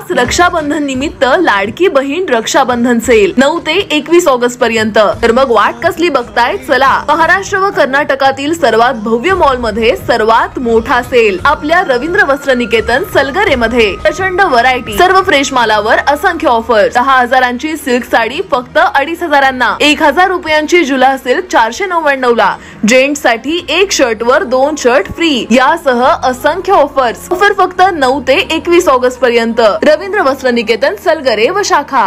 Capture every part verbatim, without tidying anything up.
खास रक्षाबंधन निमित्त लाडकी बहीण रक्षाबंधन सेल नऊ ते एकवीस ऑगस्ट पर्यंत। तर मग वाट कसली बघताय, चला महाराष्ट्र व कर्नाटकातील सर्वात भव्य मॉल मध्ये सर्वात मोठा सेल आपल्या रवींद्र वस्त्र निकेतन सलगरे मध्ये। प्रचंड व्हरायटी, सर्व फ्रेश मालावर असंख्य ऑफर। दहा हजारांची सिल्क साडी फक्त अडीच हजारांना, एक हजार रुपयांची जुला सिल्क चारशे नव्याण्णव ला, जेंट्स साठी एक शर्ट वर दोन शर्ट फ्री यासह असंख्य ऑफर्स। ऑफर फक्त नऊ ते एकवीस ऑगस्ट पर्यंत। रवींद्र वस्त्र निकेतन सलगरे व शाखा।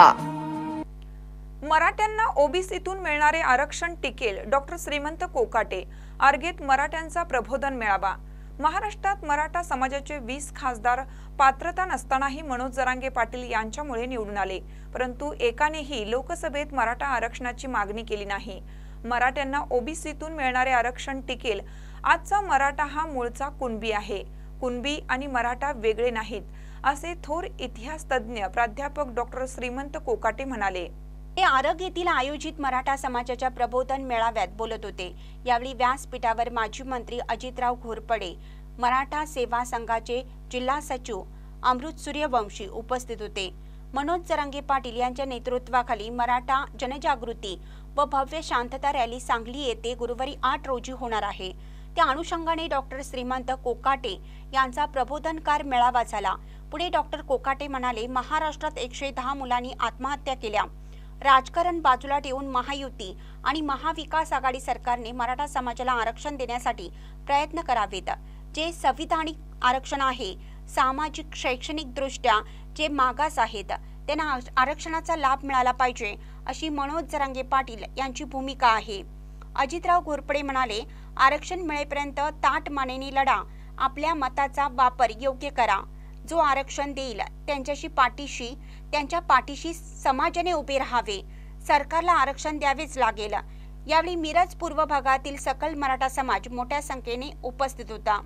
मराठ्यांना ओबीसीतून मिळणारे आरक्षण टिकेल, डॉक्टर श्रीमंत कोकाटे। आर्गेत मराठ्यांचा प्रबोधन मेळावा। महाराष्ट्रात मराठा समाजाचे वीस खासदार पात्रता नसतानाही मनोज जरांगे पाटील यांच्यामुळे निवडून आले, परंतु एकानेही लोकसभेत मराठा आरक्षणाची मागणी केली नाही। मराठ्यांना ओबीसीतून मिळणारे आरक्षण टिकेल। आजचा मराठा हा मूळचा कुणबी आहे, कुणबी आणि मराठा वेगळे नाहीत, असे थोर इतिहास तज्ञ प्राध्यापक डॉक्टर श्रीमंत कोकाटे म्हणाले। ते आरग येथील आयोजित मराठा समाजाच्या प्रबोधन मेळाव्यात बोलत होते। यावेळी व्यासपीठावर माजी मंत्री अजितराव घोरपडे, मराठा सेवा संघाचे जिल्हा सचिव अमृत सूर्यवंशी उपस्थित होते। मनोज जरांगे पाटील यांच्या नेतृत्वाखाली मराठा जनजागृती व भव्य शांतता रॅली सांगली येथे गुरुवारी आठ रोजी होणार आहे। त्या अनुषंगाने डॉक्टर श्रीमंत कोकाटे यांचा प्रबोधनकार मेळावा झाला। पुढे डॉक्टर कोकाटे म्हणाले, महाराष्ट्रात एकशे दहा मुलांनी आत्महत्या केल्या। राजकारण बाजूला ठेवून महायुती आणि महाविकास आघाडी सरकारने मराठा समाजाला आरक्षण देण्यासाठी प्रयत्न करावेत। जे संविधानिक आरक्षण आहे, सामाजिक शैक्षणिक दृष्ट्या जे मागास आहेत त्यांना आरक्षणाचा लाभ मिळाला पाहिजे, अशी मनोज जरांगे पाटील यांची भूमिका आहे। अजितराव घोरपडे म्हणाले, आरक्षण मिळेपर्यंत ताठ मानेने लढा, आपल्या मताचा वापर योग्य करा। जो आरक्षण देईल त्यांच्याशी पाठीशी त्यांच्या पाठीशी समाजाने उभे राहावे। सरकारला आरक्षण द्यावेच लागेल। यावेळी मिरज पूर्व भागातील सकल मराठा समाज मोठ्या संख्येने उपस्थित होता।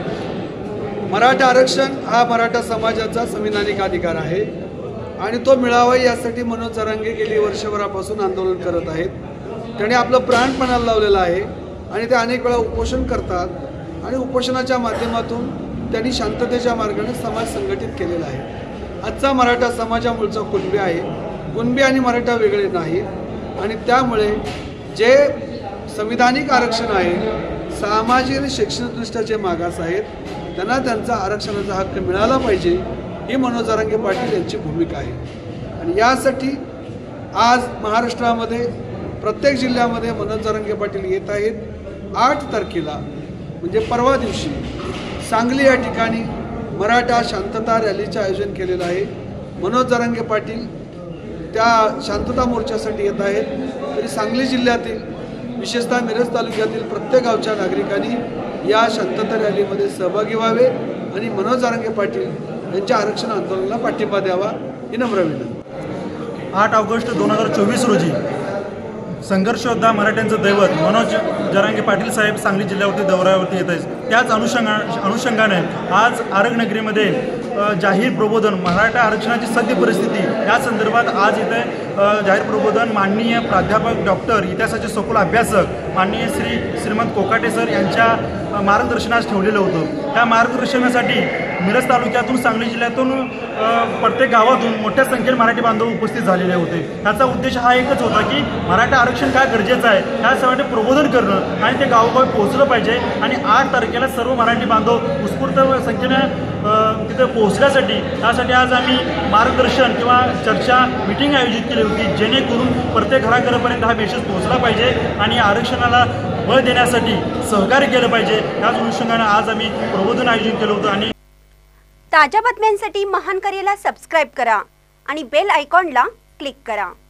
मराठा आरक्षण हा मराठा समाजाचा संविधानिक अधिकार आहे आणि तो मिळावा यासाठी मनोज जरांगे गेली वर्षभरापासून आंदोलन करत आहेत। त्यांनी आपलं प्राण पणाला लावलेलं आहे आणि ते अनेक वेळा उपोषण करतात आणि उपोषणाच्या माध्यमातून त्यांनी शांततेच्या मार्गाने समाज संघटित केलेला आहे। आजचा मराठा समाज हा मूळचा कुणबी आहे, कुणबी आणि मराठा वेगळे नाहीत आणि त्यामुळे जे संविधानिक आरक्षण आहे, सामाजिक आणि शैक्षणिकदृष्ट्या जे मागास आहेत त्यांना त्यांचा आरक्षणाचा हक्क मिळाला पाहिजे, ही मनोज जरांगे पाटील यांची भूमिका आहे। आणि यासाठी आज महाराष्ट्रामध्ये प्रत्येक जिल्ह्यामध्ये मनोज जरांगे पाटील येत आहेत। आठ तारखेला म्हणजे परवा दिवशी सांगली या ठिकाणी मराठा शांतता रॅलीचे आयोजन केलेलं आहे। मनोज जरांगे पाटील त्या शांतता मोर्चासाठी येत आहेत। तरी सांगली जिल्ह्यातील विशेषतः मिरज तालुक्यातील प्रत्येक गावच्या नागरिकांनी या शांतता रॅलीमध्ये सहभागी व्हावे आणि मनोज जरांगे पाटील यांच्या आरक्षण आंदोलनाला पाठिंबा द्यावा, ही नम्र विनंती। आठ ऑगस्ट दोन हजार चोवीस रोजी संघर्ष योद्धा मराठ्यांचं दैवत मनोज जरांगे पाटील साहेब सांगली जिल्ह्यावरती दौऱ्यावरती येत आहेत। त्याच अनुषंगा अनुषंगाने आज आरग नगरीमध्ये जाहीर प्रबोधन, मराठा आरक्षणाची सद्य परिस्थिती या संदर्भात आज इथे जाहीर प्रबोधन माननीय प्राध्यापक डॉक्टर इतिहासाचे सखोल अभ्यासक माननीय श्री श्रीमंत कोकाटे सर यांच्या मार्गदर्शनास ठेवलेलं होतं। त्या मार्गदर्शनासाठी मिरज तालुक्यातून सांगली जिल्ह्यातून प्रत्येक गावातून मोठ्या संख्येने मराठी बांधव उपस्थित झालेले होते। त्याचा उद्देश हा एकच होता की मराठा आरक्षण काय गरजेचं आहे यासाठी प्रबोधन करणं आणि ते गावोगावी पोहोचलं पाहिजे आणि आठ तारखेला सर्व मराठी बांधव उत्स्फूर्त संख्येने तिथे पोहोचण्यासाठी त्यासाठी आज आम्ही मार्गदर्शन किंवा चर्चा मीटिंग आयोजित केली होती, जेणेकरून प्रत्येक घराघरापर्यंत हा मेसेज पोहोचला पाहिजे आणि आरक्षणाला बळ देण्यासाठी सहकार्य केलं पाहिजे। त्याच अनुषंगाने आज आम्ही प्रबोधन आयोजित केलं होतं। आणि ताज्या बातम्यांसाठी महान करेला सबस्क्राइब करा आणि बेल आयकॉनला क्लिक करा।